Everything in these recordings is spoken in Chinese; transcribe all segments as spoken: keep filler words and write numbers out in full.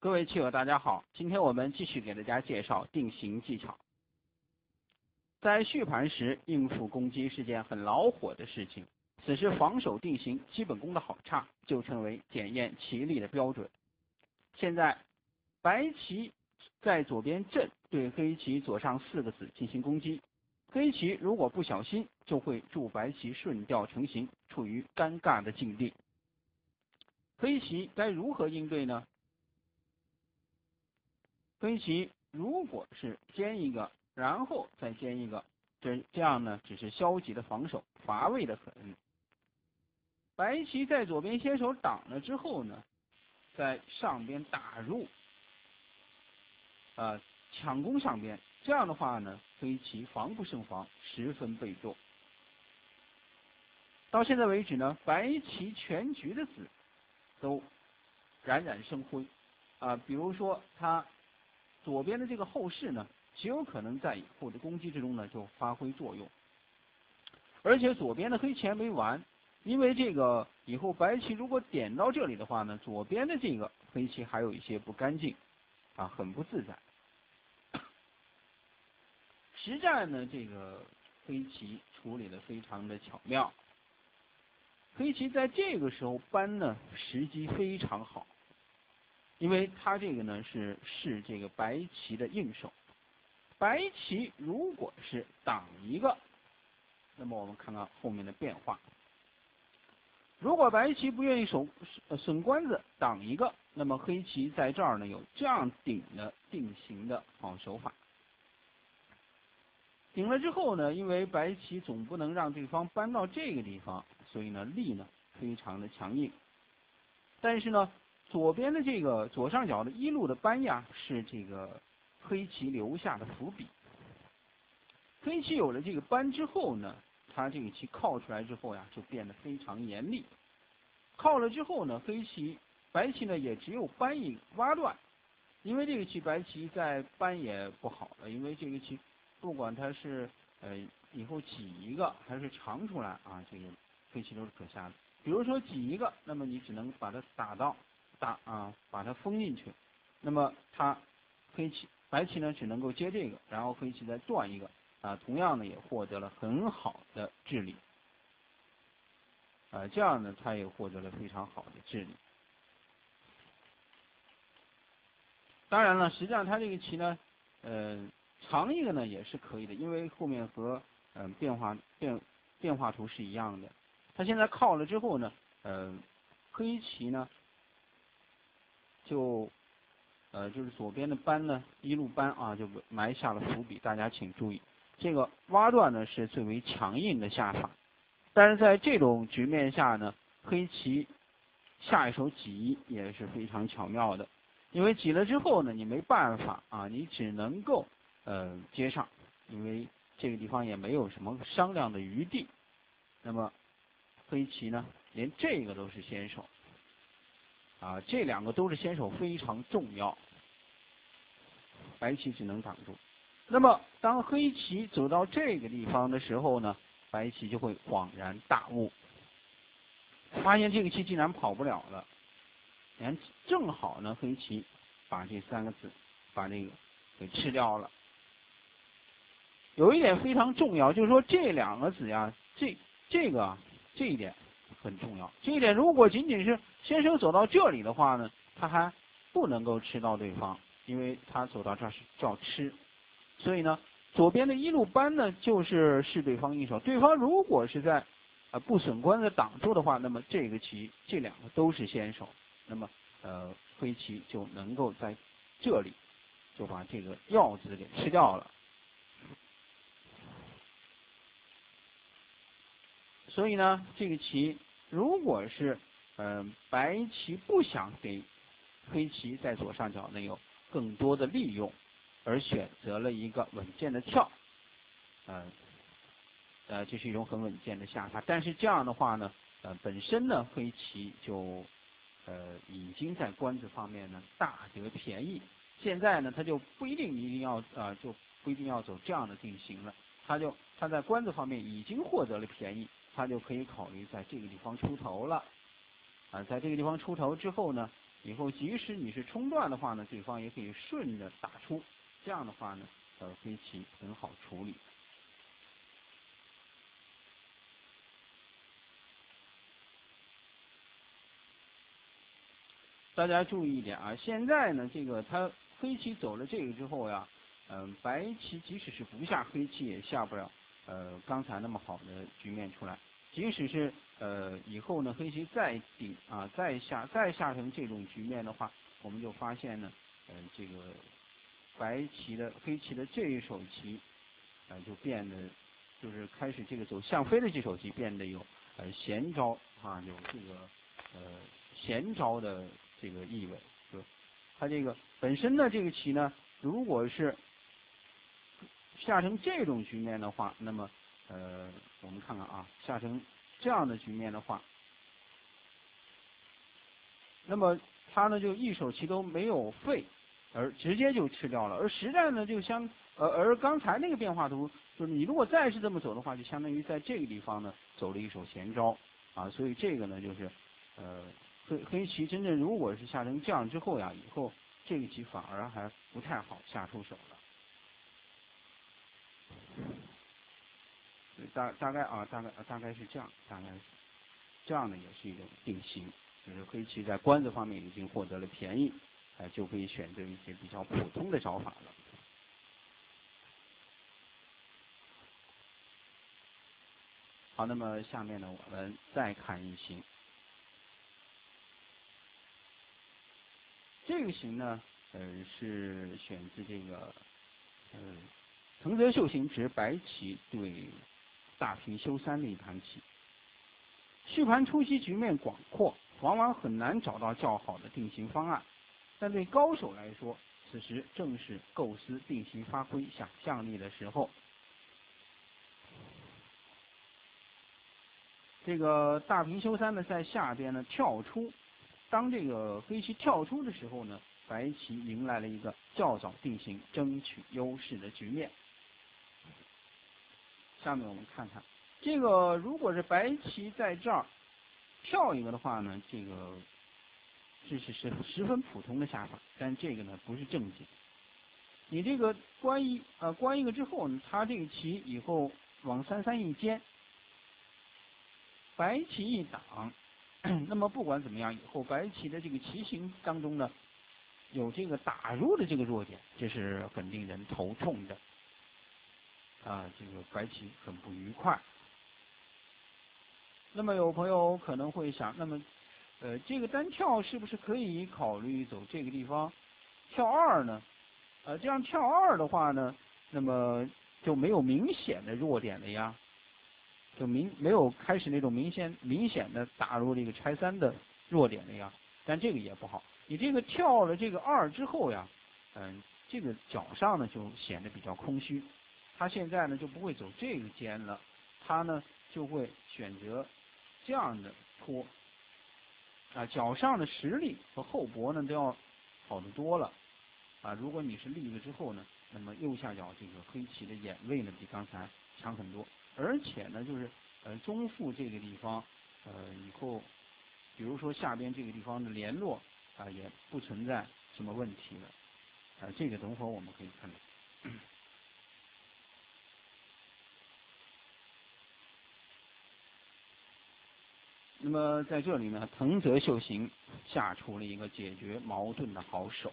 各位棋友，大家好，今天我们继续给大家介绍定型技巧。在续盘时，应付攻击是件很恼火的事情，此时防守定型基本功的好差，就成为检验棋力的标准。现在，白棋在左边正对黑棋左上四个子进行攻击，黑棋如果不小心，就会助白棋顺调成形，处于尴尬的境地。黑棋该如何应对呢？黑棋如果是尖一个，然后再尖一个，这这样呢，只是消极的防守，乏味的很。白棋在左边先手挡了之后呢，在上边打入，呃，抢攻上边，这样的话呢，黑棋防不胜防，十分被动。到现在为止呢，白棋全局的子都冉冉生辉，啊、呃，比如说他。左边的这个后势呢，极有可能在以后的攻击之中呢就发挥作用。而且左边的黑棋还没完，因为这个以后白棋如果点到这里的话呢，左边的这个黑棋还有一些不干净，啊，很不自在。实战呢，这个黑棋处理的非常的巧妙，黑棋在这个时候搬呢时机非常好。因为它这个呢是是这个白棋的应手，白棋如果是挡一个，那么我们看看后面的变化。如果白棋不愿意守损关子挡一个，那么黑棋在这儿呢有这样顶的定型的好手法。顶了之后呢，因为白棋总不能让对方搬到这个地方，所以呢力呢非常的强硬，但是呢。左边的这个左上角的一路的搬呀，是这个黑棋留下的伏笔。黑棋有了这个搬之后呢，它这个棋靠出来之后呀，就变得非常严厉。靠了之后呢，黑棋白棋呢也只有搬一挖断，因为这个棋白棋再搬也不好了，因为这个棋不管它是呃以后挤一个还是长出来啊，这个黑棋都是可下的。比如说挤一个，那么你只能把它打到。打啊，把它封进去，那么它黑棋白棋呢只能够接这个，然后黑棋再断一个啊，同样呢也获得了很好的治理，啊，这样呢它也获得了非常好的治理。当然了，实际上它这个棋呢，呃，长一个呢也是可以的，因为后面和嗯、呃、变化变变化图是一样的。它现在靠了之后呢，呃，黑棋呢。就，呃，就是左边的搬呢，一路搬啊，就埋下了伏笔。大家请注意，这个挖断呢是最为强硬的下法，但是在这种局面下呢，黑棋下一手挤也是非常巧妙的，因为挤了之后呢，你没办法啊，你只能够呃接上，因为这个地方也没有什么商量的余地。那么黑棋呢，连这个都是先手。啊，这两个都是先手，非常重要。白棋只能挡住。那么，当黑棋走到这个地方的时候呢，白棋就会恍然大悟，发现这个棋竟然跑不了了。你看，正好呢，黑棋把这三个子把这个给吃掉了。有一点非常重要，就是说这两个子呀，这这个啊，这一点很重要。这一点如果仅仅是先手走到这里的话呢，他还不能够吃到对方，因为他走到这儿是叫吃。所以呢，左边的一路搬呢，就是是对方一手。对方如果是在呃不损关子挡住的话，那么这个棋这两个都是先手，那么呃黑棋就能够在这里就把这个要子给吃掉了。所以呢，这个棋如果是嗯、呃、白棋不想给黑棋在左上角能有更多的利用，而选择了一个稳健的跳，呃呃这是一种很稳健的下法。但是这样的话呢，呃本身呢黑棋就呃已经在关子方面呢大得便宜。现在呢他就不一定一定要啊、呃、就不一定要走这样的定型了，他就他在关子方面已经获得了便宜。他就可以考虑在这个地方出头了。 啊，在这个地方出头之后呢，以后即使你是冲断的话呢，对方也可以顺着打出，这样的话呢，呃，黑棋很好处理。大家注意一点啊，现在呢，这个他黑棋走了这个之后呀，嗯、呃，白棋即使是不下黑棋也下不了呃刚才那么好的局面出来。即使是呃以后呢，黑棋再顶啊，再下再下成这种局面的话，我们就发现呢，呃这个白棋的黑棋的这一手棋，呃就变得就是开始这个走象飞的这手棋变得有呃闲招啊，有这个呃闲招的这个意味。就它这个本身的这个棋呢，如果是下成这种局面的话，那么呃我们看看啊，下成这样的局面的话，那么它呢就一手棋都没有废，而直接就吃掉了。而实战呢就相呃而刚才那个变化图，就是你如果再是这么走的话，就相当于在这个地方呢走了一手闲招啊，所以这个呢就是呃黑黑棋真正如果是下成这样之后呀，以后这个棋反而还不太好下出手了。大大概啊，大概大概是这样，大概是这样的也是一种定型，就是黑棋在官子方面已经获得了便宜，哎、呃，就可以选择一些比较普通的招法了。好，那么下面呢，我们再看一行。这个行呢，呃，是选自这个，呃，藤泽秀行执白棋对大平修三的一盘棋。续盘初期局面广阔，往往很难找到较好的定型方案，但对高手来说，此时正是构思定型、发挥想象力的时候。这个大平修三呢，在下边呢跳出，当这个黑棋跳出的时候呢，白棋迎来了一个较早定型、争取优势的局面。下面我们看看，这个如果是白棋在这儿跳一个的话呢，这个这是是十分普通的下法，但这个呢不是正解。你这个关一呃关一个之后呢，他这个棋以后往三三一尖。白棋一挡，那么不管怎么样，以后白棋的这个棋形当中呢，有这个打入的这个弱点，这是很令人头痛的，啊，这个白棋很不愉快。那么有朋友可能会想，那么，呃，这个单跳是不是可以考虑走这个地方跳二呢？呃，这样跳二的话呢，那么就没有明显的弱点了呀。就明没有开始那种明显明显的打入这个拆三的弱点了呀，但这个也不好。你这个跳了这个二之后呀，嗯，这个角上呢就显得比较空虚。他现在呢就不会走这个尖了，他呢就会选择这样的拖。啊，角上的实力和厚薄呢都要好得多了。啊，如果你是立了之后呢，那么右下角这个黑棋的眼位呢比刚才强很多。而且呢，就是呃中腹这个地方，呃以后，比如说下边这个地方的联络啊、呃，也不存在什么问题了，啊、呃，这个等会儿我们可以看到。那么在这里呢，藤泽秀行下出了一个解决矛盾的好手。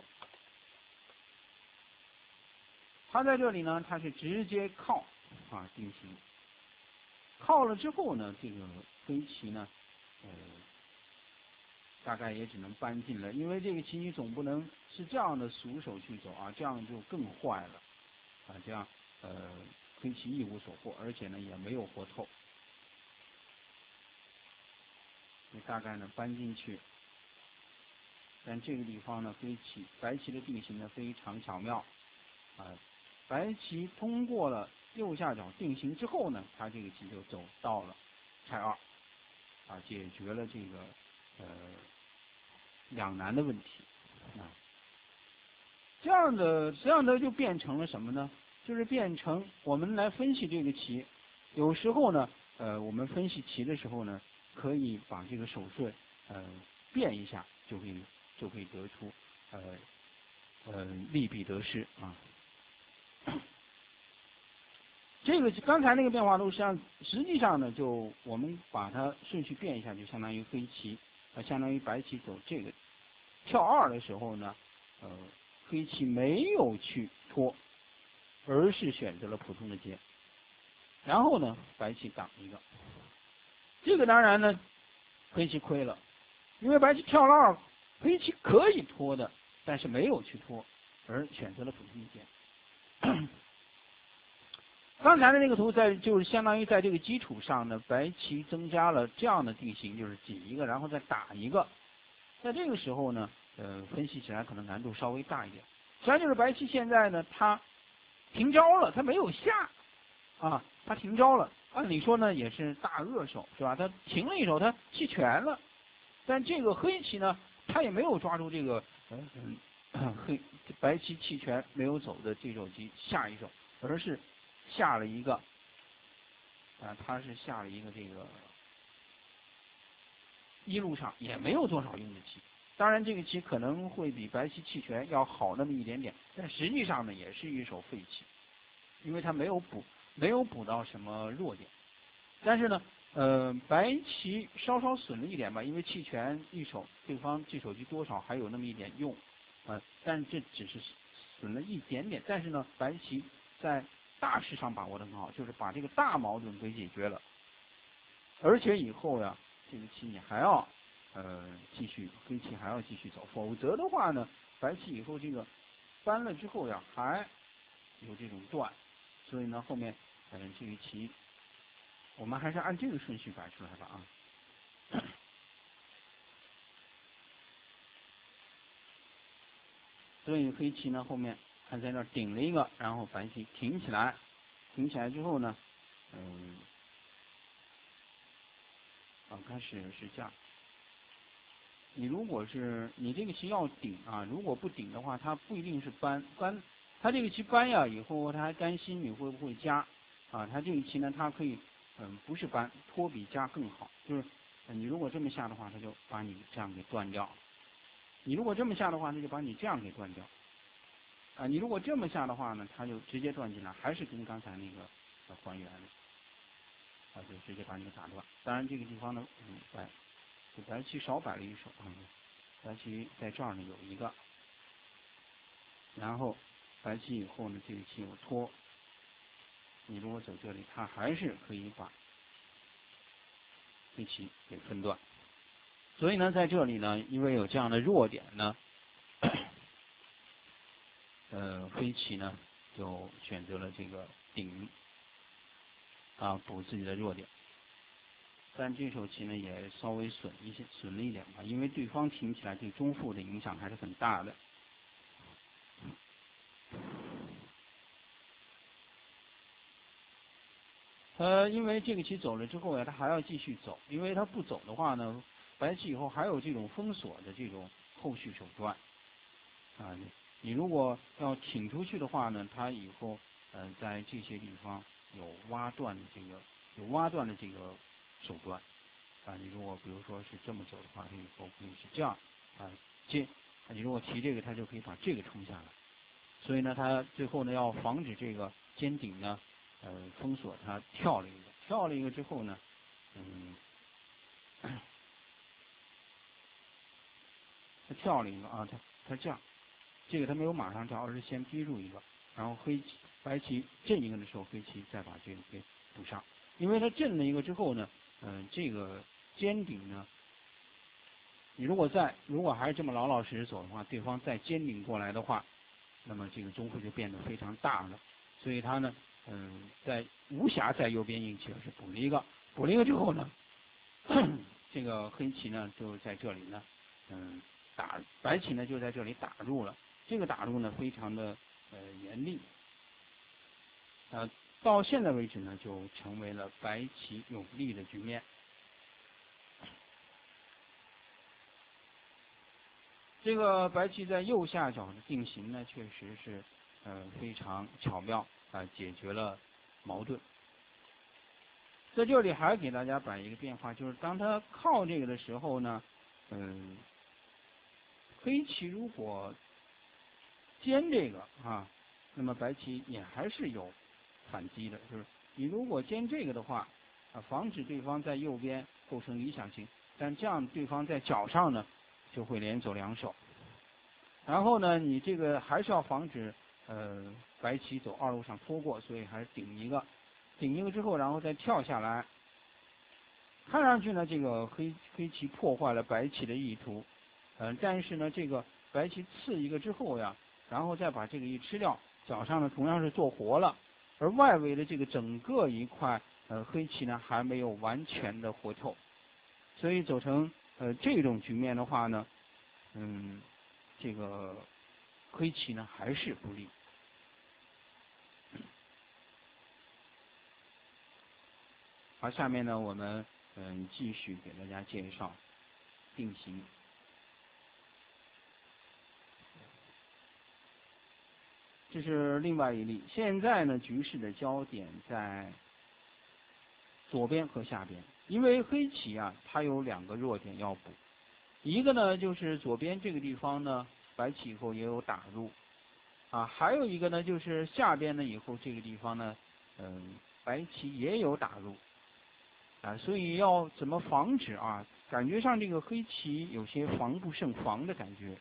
他在这里呢，他是直接靠啊定型。靠了之后呢，这个黑棋呢，呃，大概也只能搬进了，因为这个棋你总不能是这样的俗手去走啊，这样就更坏了，啊，这样呃黑棋一无所获，而且呢也没有活透，你大概呢搬进去，但这个地方呢黑棋白棋的定型呢非常巧妙，啊，白棋通过了右下角定型之后呢，他这个棋就走到了拆二，啊，解决了这个呃两难的问题啊。这样的这样的就变成了什么呢？就是变成我们来分析这个棋，有时候呢，呃，我们分析棋的时候呢，可以把这个手顺呃变一下，就可以就可以得出呃呃利弊得失啊。这个刚才那个变化图实际上实际上呢，就我们把它顺序变一下，就相当于黑棋，呃，相当于白棋走这个跳二的时候呢，呃，黑棋没有去拖，而是选择了普通的接，然后呢，白棋挡一个，这个当然呢，黑棋亏了，因为白棋跳了二，黑棋可以拖的，但是没有去拖，而选择了普通的接。刚才的那个图在就是相当于在这个基础上呢，白棋增加了这样的地形，就是挤一个，然后再打一个。在这个时候呢，呃，分析起来可能难度稍微大一点。实际上就是白棋现在呢，它停招了，它没有下，啊，它停招了。按理说呢，也是大恶手，是吧？它停了一手，它弃权了。但这个黑棋呢，它也没有抓住这个嗯嗯黑白棋弃权没有走的这手棋下一手，而是下了一个，啊，他是下了一个这个一路上也没有多少用的棋，当然这个棋可能会比白棋弃权要好那么一点点，但实际上呢也是一手废棋，因为他没有补没有补到什么弱点，但是呢，呃，白棋稍稍损了一点吧，因为弃权一手，对方这手棋多少还有那么一点用，呃，但是这只是损了一点点，但是呢，白棋在大势上把握的很好，就是把这个大矛盾给解决了，而且以后呀，这个棋你还要呃继续黑棋还要继续走，否则的话呢，白棋以后这个搬了之后呀，还有这种断，所以呢后面嗯、呃、这个棋我们还是按这个顺序摆出来吧啊。所以黑棋呢后面还在那顶了一个，然后白棋挺起来，挺起来之后呢，嗯，啊开始是这样。你如果是你这个棋要顶啊，如果不顶的话，它不一定是搬搬，它这个棋搬呀以后他还担心你会不会加啊，它这个棋呢它可以嗯不是搬，拖比加更好，就是你如果这么下的话，它就把你这样给断掉；你如果这么下的话，它就把你这样给断掉。啊，你如果这么下的话呢，它就直接断进来，还是跟刚才那个呃还原的，啊，就直接把你给打断。当然这个地方呢，嗯，白，就白棋少摆了一手啊，白棋在这儿呢有一个，然后白棋以后呢，这个棋有拖，你如果走这里，它还是可以把黑棋给分断。所以呢，在这里呢，因为有这样的弱点呢。呃，黑棋呢就选择了这个顶啊，补自己的弱点，但这手棋呢也稍微损一些，损了一点吧，因为对方挺起来对中腹的影响还是很大的。呃，因为这个棋走了之后呀，他还要继续走，因为他不走的话呢，白棋以后还有这种封锁的这种后续手段啊。你如果要挺出去的话呢，他以后呃在这些地方有挖断的这个有挖断的这个手段啊。你如果比如说是这么走的话，它以后可以是这样啊接，你如果提这个，它就可以把这个冲下来。所以呢，他最后呢要防止这个尖顶呢呃封锁，他跳了一个，跳了一个之后呢，嗯，他跳了一个啊，他他这样。这个他没有马上跳，而是先逼住一个，然后黑棋白棋震一个的时候，黑棋再把这个给补上。因为他震了一个之后呢，嗯、呃，这个尖顶呢，你如果再如果还是这么老老实实走的话，对方再尖顶过来的话，那么这个中会就变得非常大了。所以他呢，嗯、呃，在无暇在右边硬气，而是补了一个，补了一个之后呢，这个黑棋呢就在这里呢，嗯，打白棋呢就在这里打入了。这个打入呢非常的呃严厉，呃，到现在为止呢就成为了白棋有利的局面。这个白棋在右下角的定型呢，确实是呃非常巧妙啊、呃，解决了矛盾。在这里还给大家摆一个变化，就是当他靠这个的时候呢， 嗯，黑棋如果尖这个啊，那么白棋也还是有反击的，就是你如果尖这个的话，啊，防止对方在右边构成理想型，但这样对方在角上呢就会连走两手。然后呢，你这个还是要防止呃白棋走二路上拖过，所以还是顶一个，顶一个之后，然后再跳下来。看上去呢，这个黑黑棋破坏了白棋的意图，嗯、呃，但是呢，这个白棋刺一个之后呀，然后再把这个一吃掉，角上呢同样是做活了，而外围的这个整个一块呃黑棋呢还没有完全的活透，所以走成呃这种局面的话呢，嗯，这个黑棋呢还是不利。好，下面呢我们嗯继续给大家介绍定型。这是另外一例。现在呢，局势的焦点在左边和下边，因为黑棋啊，它有两个弱点要补。一个呢，就是左边这个地方呢，白棋以后也有打入，啊，还有一个呢，就是下边呢以后这个地方呢，嗯，白棋也有打入，啊，所以要怎么防止啊？感觉上这个黑棋有些防不胜防的感觉。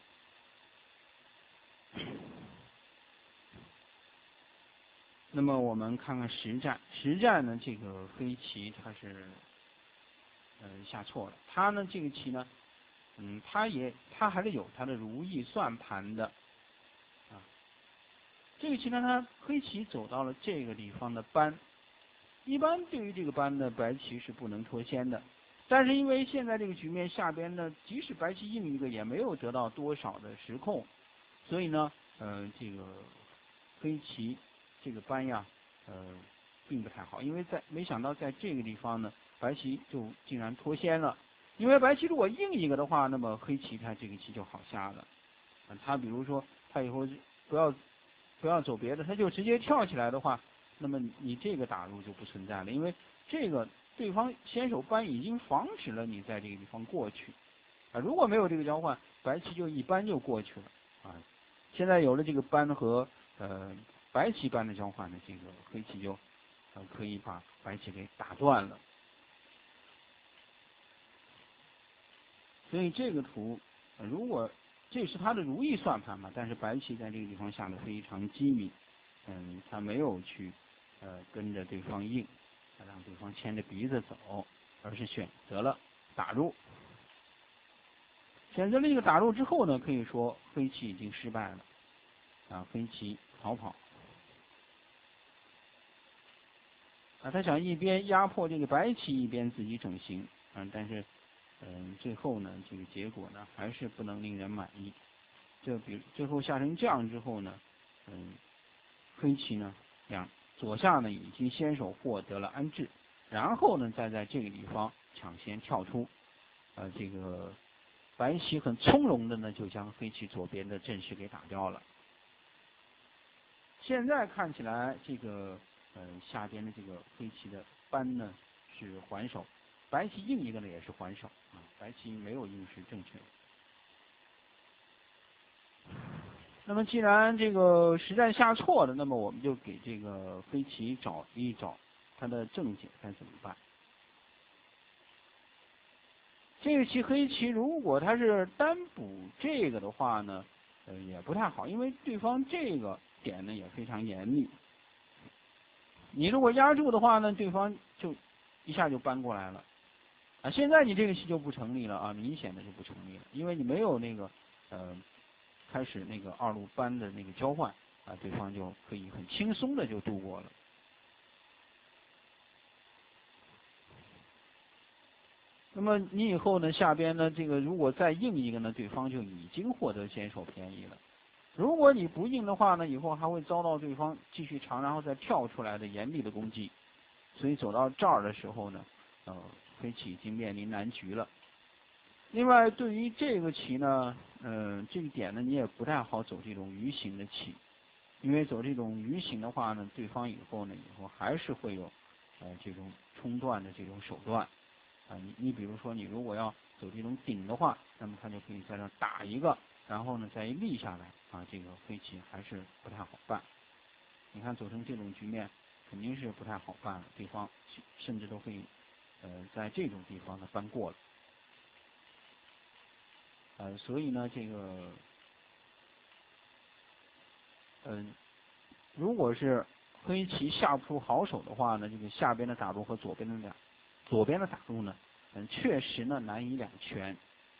那么我们看看实战，实战呢，这个黑棋它是，呃，下错了。它呢，这个棋呢，嗯，它也它还是有它的如意算盘的，啊，这个棋呢，它黑棋走到了这个地方的扳，一般对于这个扳呢，白棋是不能脱先的。但是因为现在这个局面下边呢，即使白棋应一个，也没有得到多少的时控，所以呢，呃，这个黑棋这个扳呀，呃，并不太好，因为在没想到在这个地方呢，白棋就竟然脱先了。因为白棋如果应一个的话，那么黑棋它这个棋就好下了。啊，他比如说他以后不要不要走别的，他就直接跳起来的话，那么你这个打入就不存在了，因为这个对方先手扳已经防止了你在这个地方过去。啊，如果没有这个交换，白棋就一扳就过去了。啊，现在有了这个扳和呃白棋扳的交换呢，这个黑棋就呃可以把白棋给打断了。所以这个图，呃、如果这是他的如意算盘嘛，但是白棋在这个地方下的非常机敏，嗯，他没有去呃跟着对方应，让对方牵着鼻子走，而是选择了打入。选择了一个打入之后呢，可以说黑棋已经失败了，啊，黑棋逃跑。啊，他想一边压迫这个白棋，一边自己整形，嗯，但是，嗯，最后呢，这个结果呢，还是不能令人满意。就比最后下成这样之后呢，嗯，黑棋呢，两左下呢已经先手获得了安置，然后呢，再在这个地方抢先跳出，呃，这个白棋很从容的呢，就将黑棋左边的阵势给打掉了。现在看起来，这个呃下边的这个黑棋的扳呢是还手，白棋应一个呢也是还手啊，白棋没有应是正确的。那么既然这个实战下错了，那么我们就给这个黑棋找一找它的正解该怎么办。这个棋黑棋如果它是单补这个的话呢，呃也不太好，因为对方这个点呢也非常严密。你如果压住的话呢，对方就一下就扳过来了。啊，现在你这个棋就不成立了啊，明显的就不成立了，因为你没有那个呃开始那个二路扳的那个交换啊，对方就可以很轻松的就度过了。那么你以后呢，下边呢这个如果再应一个呢，对方就已经获得先手便宜了。如果你不应的话呢，以后还会遭到对方继续长然后再跳出来的严厉的攻击。所以走到这儿的时候呢，呃，黑棋已经面临难局了。另外，对于这个棋呢，呃，这个点呢，你也不太好走这种鱼形的棋，因为走这种鱼形的话呢，对方以后呢，以后还是会有，呃，这种冲断的这种手段。啊，你你比如说，你如果要走这种顶的话，那么他就可以在这打一个，然后呢再一立下来啊，这个黑棋还是不太好办。你看走成这种局面，肯定是不太好办了，对方甚至都会呃在这种地方呢翻过了。呃，所以呢，这个嗯、呃，如果是黑棋下不出好手的话呢，这个下边的打入和左边的两左边的打入呢，嗯，确实呢难以两全。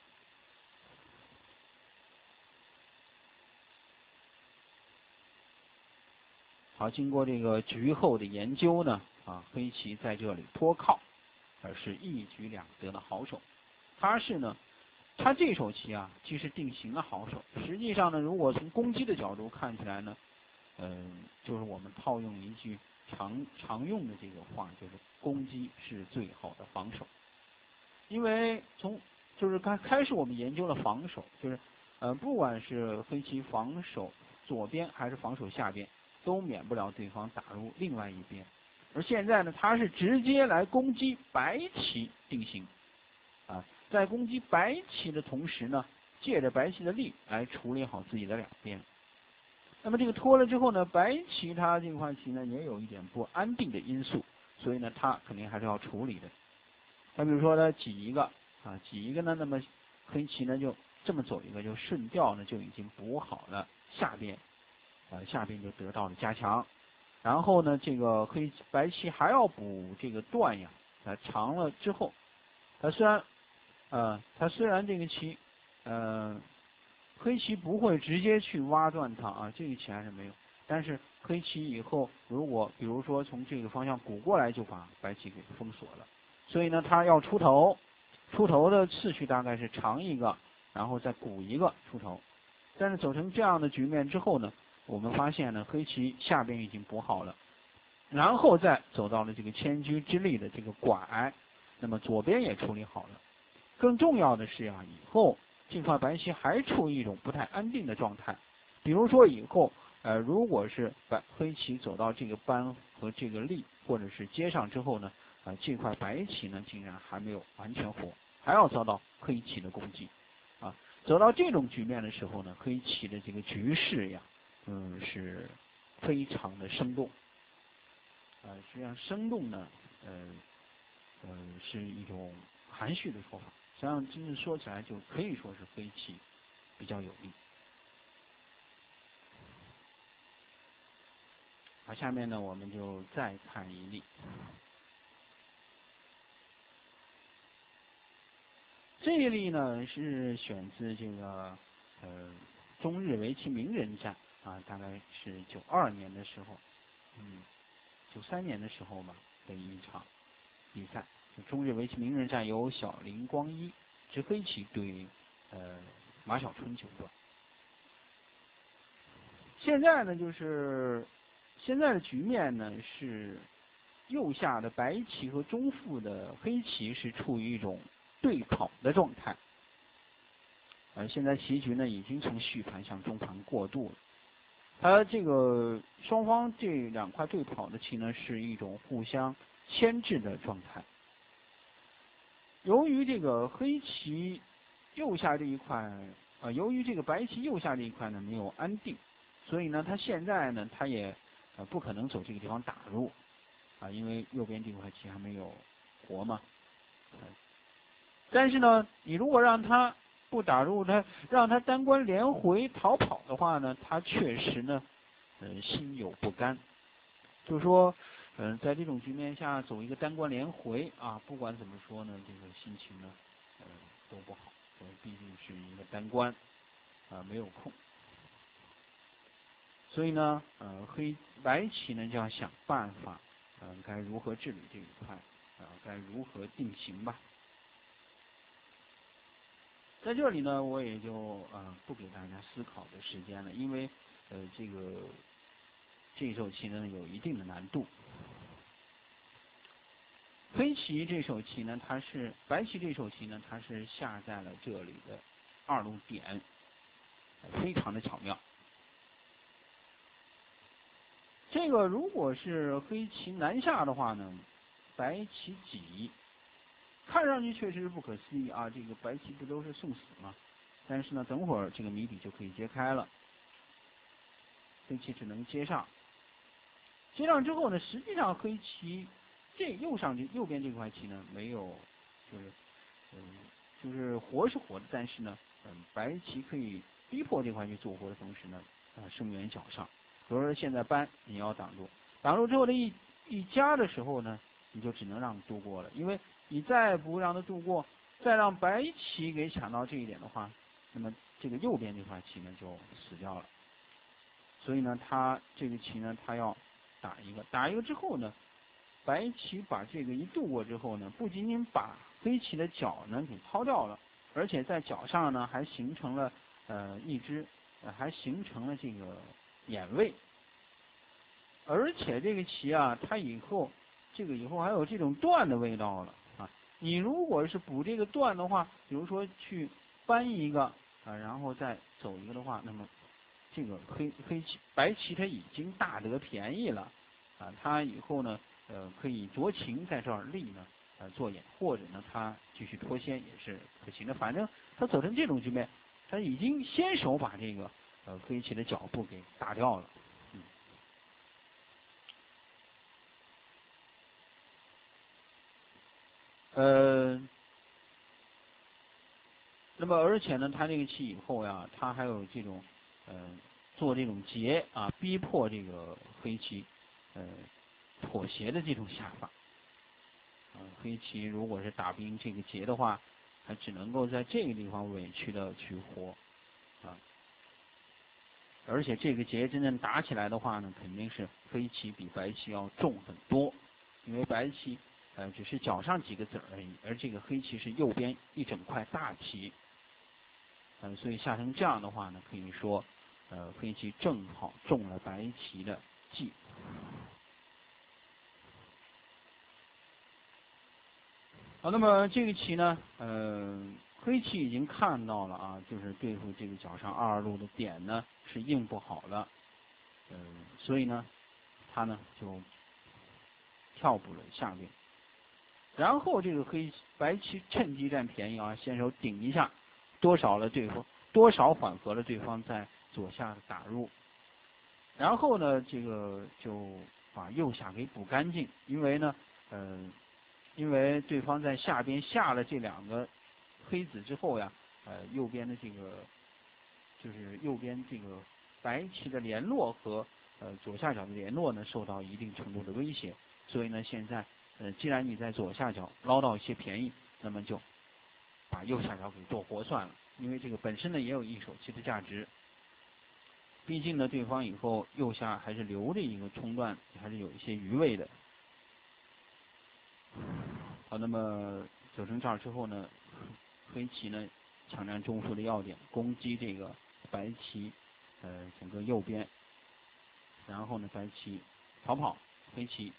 好，经过这个局后的研究呢，啊，黑棋在这里脱靠，而是一举两得的好手。他是呢，他这手棋啊，既是定型的好手，实际上呢，如果从攻击的角度看起来呢，嗯、呃，就是我们套用一句常常用的这个话，就是攻击是最好的防守。因为从就是刚开始我们研究了防守，就是呃，不管是黑棋防守左边还是防守下边，都免不了对方打入另外一边。而现在呢，他是直接来攻击白棋定型，啊，在攻击白棋的同时呢，借着白棋的力来处理好自己的两边。那么这个脱了之后呢，白棋它这块棋呢也有一点不安定的因素，所以呢，它肯定还是要处理的。那比如说它挤一个啊，挤一个呢，那么黑棋呢就这么走一个，就顺调呢就已经补好了下边，呃下边就得到了加强。然后呢，这个黑白棋还要补这个断呀，呃长了之后，它虽然呃它虽然这个棋呃黑棋不会直接去挖断它啊，这个棋还是没有。但是黑棋以后如果比如说从这个方向鼓过来，就把白棋给封锁了。所以呢，它要出头，出头的次序大概是长一个，然后再鼓一个出头。但是走成这样的局面之后呢，我们发现呢，黑棋下边已经补好了，然后再走到了这个千车之力的这个拐，那么左边也处理好了。更重要的是啊，以后这块白棋还处于一种不太安定的状态。比如说以后，呃，如果是白黑棋走到这个扳和这个力，或者是接上之后呢，啊、呃，这块白棋呢竟然还没有完全活，还要遭到黑棋的攻击。啊，走到这种局面的时候呢，黑棋的这个局势呀，嗯，是非常的生动。呃，实际上生动呢，呃，呃，是一种含蓄的说法。实际上真正说起来，就可以说是黑棋比较有利。好，下面呢，我们就再看一例。这一例呢是选自这个呃中日围棋名人战啊，大概是九二年的时候，嗯，九三年的时候吧的一场比赛。就中日围棋名人战由小林光一执黑棋对呃马晓春九段。现在呢就是现在的局面呢是右下的白棋和中腹的黑棋是处于一种对跑的状态。呃，现在棋局呢已经从续盘向中盘过渡了。它这个双方这两块对跑的棋呢是一种互相牵制的状态。由于这个黑棋右下这一块，呃，由于这个白棋右下这一块呢没有安定，所以呢，它现在呢，它也呃不可能走这个地方打入，啊，因为右边这块棋还没有活嘛。呃、但是呢，你如果让它不打入，它让它单关连回逃跑的话呢，它确实呢，呃，心有不甘，就是说。嗯，在这种局面下走一个单关连回啊，不管怎么说呢，这个心情呢，呃，都不好，因为毕竟是一个单关，啊，没有空，所以呢，呃，黑白棋呢就要想办法，嗯、呃，该如何治理这一块，啊、呃，该如何定型吧。在这里呢，我也就呃不给大家思考的时间了，因为呃这个这手棋呢有一定的难度。黑棋这手棋呢，它是白棋这手棋呢，它是下在了这里的二路点，非常的巧妙。这个如果是黑棋南下的话呢，白棋挤， 看上去确实是不可思议啊，这个白棋不都是送死吗？但是呢，等会儿这个谜底就可以揭开了。黑棋只能接上，接上之后呢，实际上黑棋这右上这右边这块棋呢，没有，就是嗯，就是活是活的，但是呢，嗯，白棋可以逼迫这块棋做活的同时呢，啊，生源角上。比如说现在搬，你要挡住，挡住之后的一一夹的时候呢，你就只能让渡过了，因为你再不让它渡过，再让白棋给抢到这一点的话，那么这个右边这块棋呢就死掉了。所以呢，他这个棋呢，他要打一个，打一个之后呢，白棋把这个一渡过之后呢，不仅仅把黑棋的角呢给抛掉了，而且在角上呢还形成了呃一只，呃还形成了这个眼位。而且这个棋啊，它以后这个以后还有这种断的味道了啊！你如果是补这个断的话，比如说去搬一个啊，然后再走一个的话，那么这个黑黑棋白棋它已经大得便宜了啊！它以后呢，呃，可以酌情在这儿立呢，呃，做眼，或者呢，它继续脱先也是可行的。反正它走成这种局面，它已经先手把这个呃黑棋的脚步给打掉了。呃，那么而且呢，他这个棋以后呀，他还有这种，呃，做这种劫啊，逼迫这个黑棋，呃，妥协的这种下法。啊，黑棋如果是打不赢这个劫的话，还只能够在这个地方委屈的去活，啊，而且这个劫真正打起来的话呢，肯定是黑棋比白棋要重很多，因为白棋呃只是角上几个子而已，而这个黑棋是右边一整块大棋。嗯，所以下成这样的话呢，可以说，呃，黑棋正好中了白棋的计。好，那么这个棋呢，呃，黑棋已经看到了啊，就是对付这个角上二路的点呢是应不好了，嗯、呃，所以呢，他呢就跳补了下边，然后这个黑白棋趁机占便宜啊，先手顶一下，多少了对方，多少缓和了对方在左下的打入。然后呢，这个就把右下给补干净，因为呢，呃，因为对方在下边下了这两个黑子之后呀，呃，右边的这个就是右边这个白棋的联络和呃左下角的联络呢，受到一定程度的威胁，所以呢，现在呃，既然你在左下角捞到一些便宜，那么就把右下角给做活算了，因为这个本身呢也有一手棋的价值。毕竟呢，对方以后右下还是留着一个冲段，还是有一些余味的。好，那么走成这儿之后呢，黑棋呢抢占中枢的要点，攻击这个白棋，呃，整个右边。然后呢，白棋逃跑，黑棋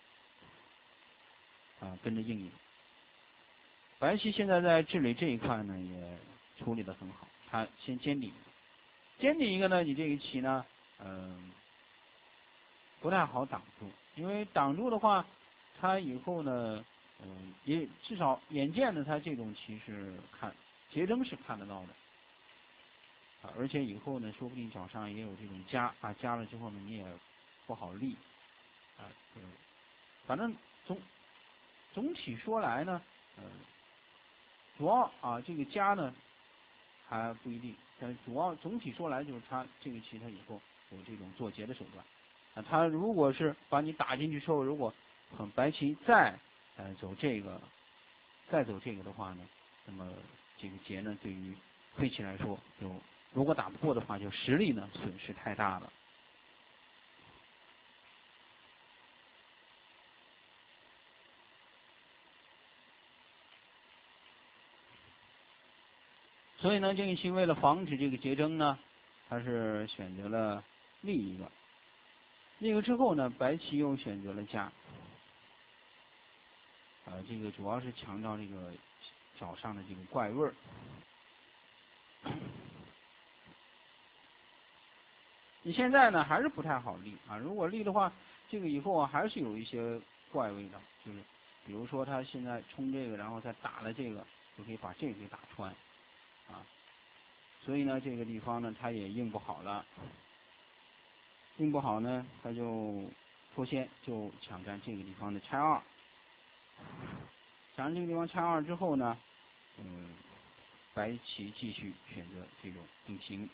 啊跟着应应。白棋现在在治理这一块呢，也处理得很好，他先尖顶。尖顶一个呢，你这个棋呢，嗯，不太好挡住，因为挡住的话，他以后呢，嗯，也至少眼见的他这种棋是看劫争是看得到的，啊，而且以后呢，说不定角上也有这种夹啊，夹了之后呢，你也不好立，啊，嗯，反正总总体说来呢，嗯，主要啊这个夹呢还不一定，但主要总体说来就是他这个棋他以后有这种做劫的手段。啊，他如果是把你打进去之后，如果嗯白棋再呃走这个，再走这个的话呢，那么这个劫呢对于黑棋来说，就如果打不过的话，就实力呢损失太大了。所以呢，这个棋为了防止这个劫争呢，他是选择了立一个，立一个之后呢，白棋又选择了夹，啊，这个主要是强调这个角上的这个怪味儿。你现在呢还是不太好立啊，如果立的话，这个以后啊还是有一些怪味的，就是比如说他现在冲这个，然后再打了这个，就可以把这个给打穿，啊，所以呢这个地方呢他也应不好了，应不好呢他就脱先就抢占这个地方的拆二，抢占这个地方拆二之后呢，嗯，白棋继续选择这种定型，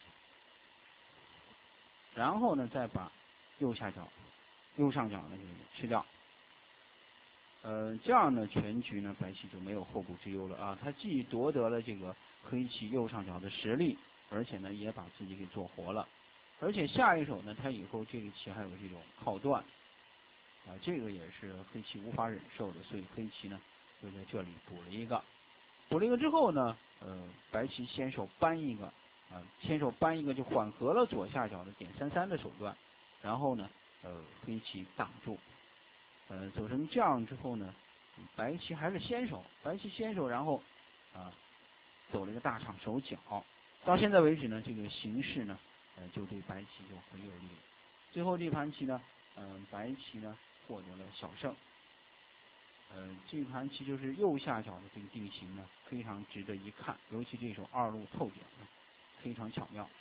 然后呢再把右下角、右上角的这个吃掉。呃，这样呢，全局呢，白棋就没有后顾之忧了啊。他既夺得了这个黑棋右上角的实力，而且呢，也把自己给做活了。而且下一手呢，他以后这个棋还有这种靠断，啊，这个也是黑棋无法忍受的，所以黑棋呢，就在这里补了一个。补了一个之后呢，呃，白棋先手搬一个，啊，先手搬一个就缓和了左下角的点三三的手段，然后呢，呃，黑棋挡住。呃，走成这样之后呢，白棋还是先手，白棋先手，然后啊走了一个大场手脚。到现在为止呢，这个形势呢，呃，就对白棋就很有利。最后这盘棋呢，嗯、呃，白棋呢获得了小胜。呃，这盘棋就是右下角的这个定型呢，非常值得一看，尤其这手二路透点呢，非常巧妙。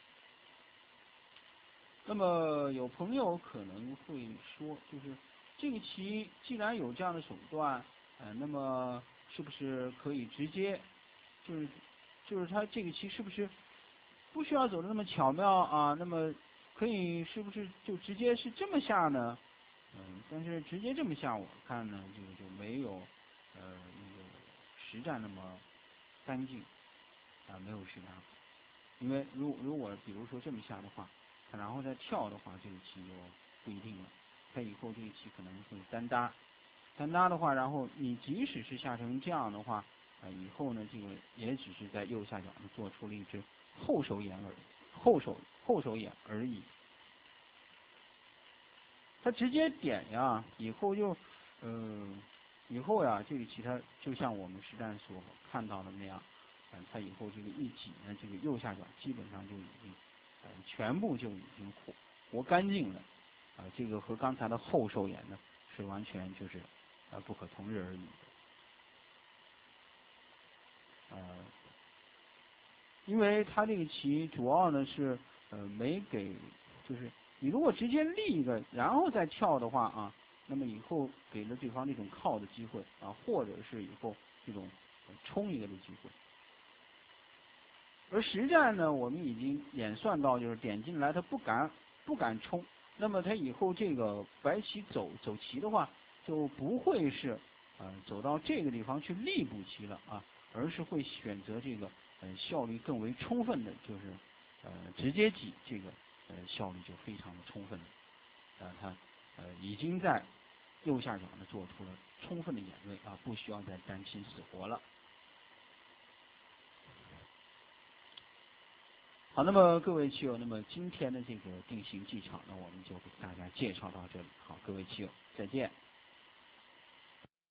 那么有朋友可能会说，就是这个棋既然有这样的手段，呃，那么是不是可以直接，就是就是他这个棋是不是不需要走的那么巧妙啊？那么可以是不是就直接是这么下呢？嗯，但是直接这么下，我看呢，这个就没有呃那个实战那么干净啊，没有实战好。因为如如果比如说这么下的话，然后再跳的话，这个棋就不一定了。他以后这个棋可能会单搭，单搭的话，然后你即使是下成这样的话，啊、呃，以后呢，这个也只是在右下角呢做出了一只后手眼而后手后手眼而已。他直接点呀，以后就，呃，以后呀，这个棋它就像我们实战所看到的那样，嗯、呃，它以后这个一挤呢，这个右下角基本上就已经。呃，全部就已经活活干净了，啊、呃，这个和刚才的后手眼呢是完全就是呃不可同日而语的，呃，因为他这个棋主要呢是呃没给，就是你如果直接立一个然后再跳的话啊，那么以后给了对方这种靠的机会啊，或者是以后这种、呃、冲一个的机会。而实战呢，我们已经演算到，就是点进来他不敢不敢冲，那么他以后这个白棋走走棋的话，就不会是呃走到这个地方去立步棋了啊，而是会选择这个呃效率更为充分的，就是呃直接挤，这个呃效率就非常的充分了，呃他呃已经在右下角呢做出了充分的演锐啊，不需要再担心死活了。好，那么各位棋友，那么今天的这个定型技巧呢，我们就给大家介绍到这里。好，各位棋友，再见。